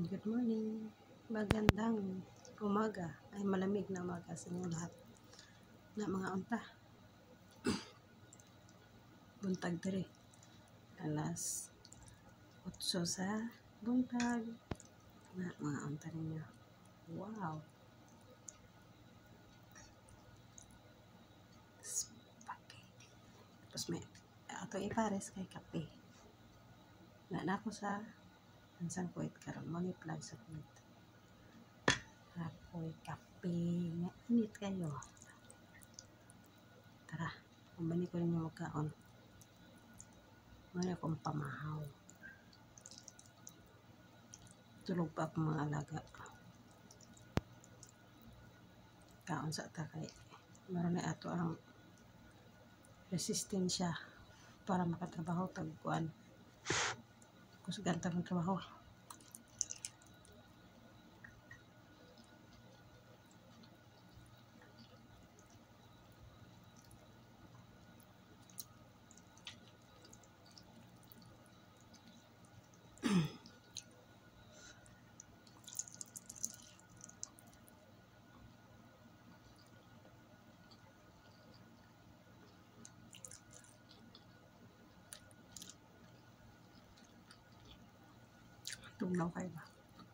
Good morning. Magandang umaga. Ay malamig na umaga sa inyo lahat na mga unta. Buntag diri. Alas 8 sa buntag na mga unta ninyo. Wow. Spaghetti. Tapos may ato ipares kay kape. Na ako sa ansang kuwait karon mo ni plug sa kuwait. Ako'y kape nga init kayo. Tara, kumani ko ninyo magkaon. Muna akong pamahaw. Tulog pa akong mga alaga. Kaon sa takay. Meron na ato ang resistensya para makatrabaho tagpuan. Kusugan tayong trabaho. Tugnaw kayo ba?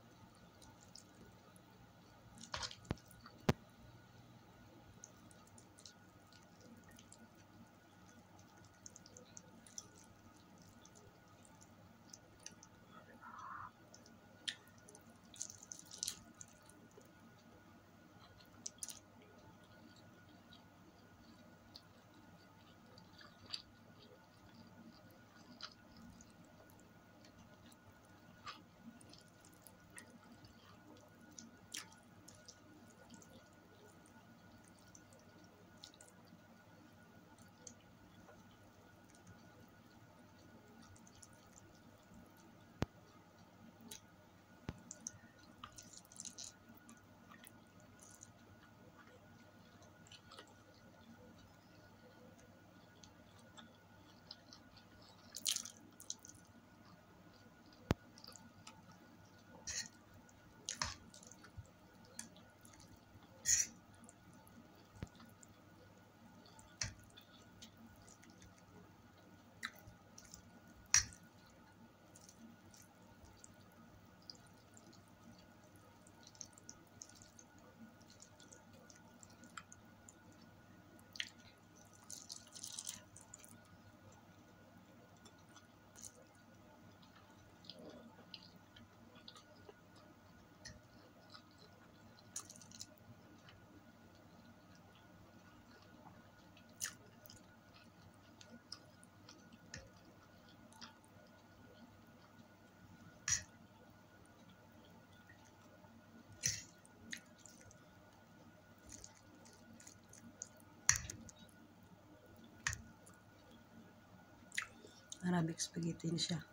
Arabic spaghetti na siya.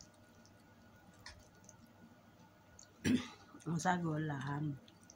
Ang sago, lahan.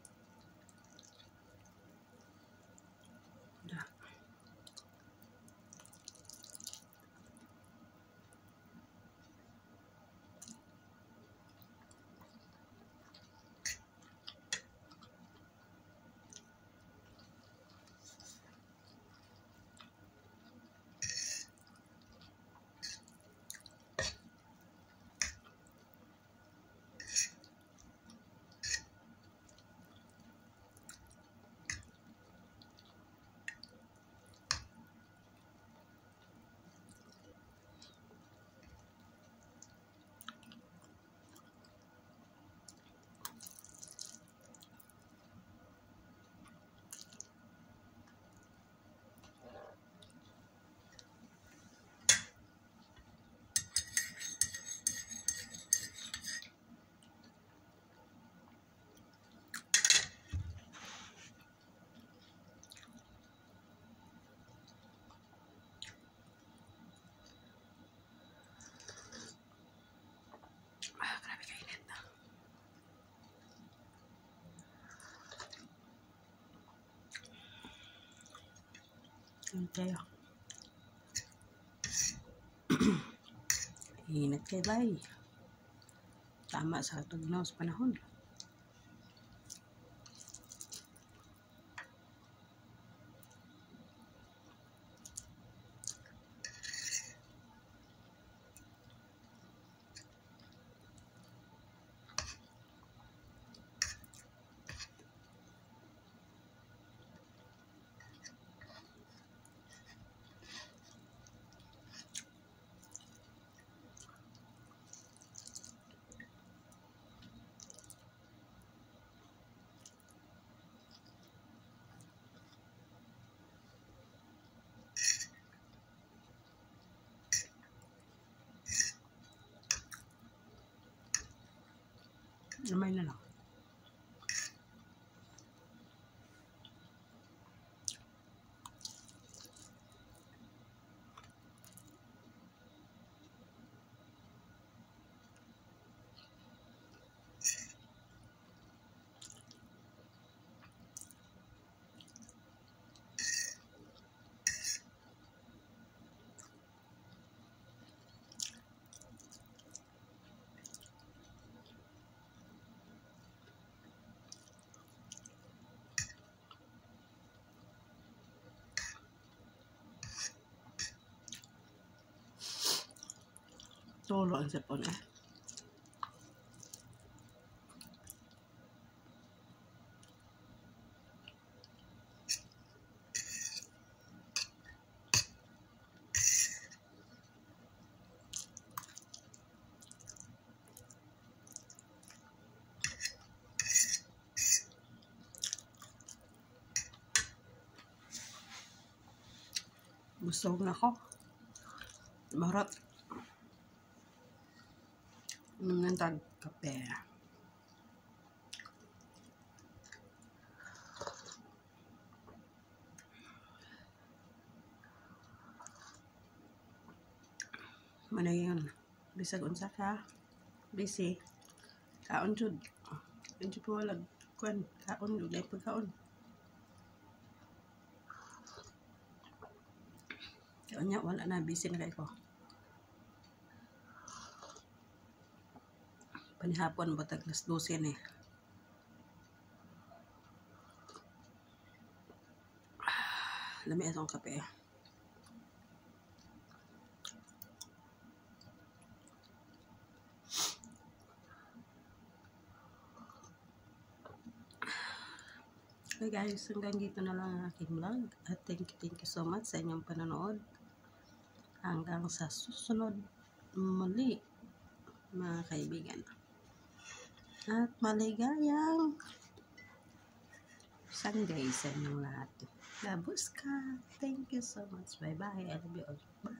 Grabe kainit na. Okay. Init kay bay. tama sa tugnaw sa panahon. Namay na lang. Tulo ang sapon eh. Busog na ako. Marat. Nantag kape. Manay yun. Bisag unsa ka. Busy. Kaon jud. Hindi po wala. Kuan. Kaon jud. Ay pagkaon. Kaon niya. Wala na. Busy na kayo ko. Panihapon. Batag nas 12 eh. Lami itong kape. Okay guys, hanggang dito na lang ang aking vlog. At thank you so much sa inyong panonood. Hanggang sa susunod muli, mga kaibigan. At maligayang Sunday sa inyong lahat. Labos ka. Thank you so much. Bye bye. I love you all. Bye.